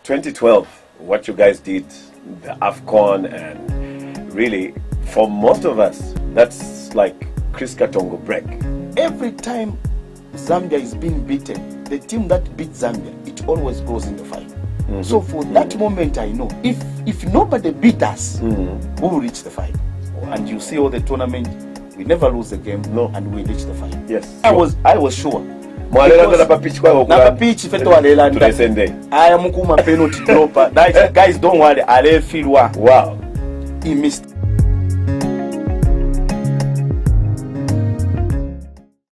2012, what you guys did, the AFCON, and really, for most of us, that's like Chris Katongo break. Every time Zambia is being beaten, the team that beats Zambia, it always goes in the final. So for that moment, I know if nobody beat us, we will reach the final. And you see all the tournament, we never lose a game, and we reach the final. Yes, I was sure. I am a penalty dropper. Guys, don't worry. Wow. He missed.